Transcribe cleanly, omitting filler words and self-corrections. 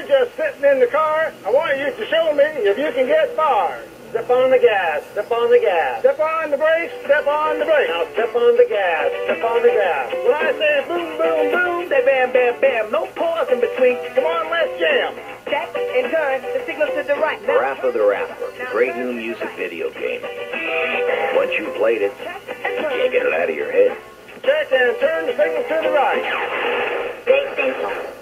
you're just sitting in the car, I want you to show me if you can get far. Step on the gas, step on the gas. Step on the brakes, step on the brakes. Now step on the gas, step on the gas. When I say boom, boom, boom, they bam, bam, bam. No pause in between. Come on, let's jam. Check and turn the signal to the right. Parappa the Rapper, a great new music video game. Once you've played it, you can't get it out of your head. Check and turn the signal to the right. Big signal.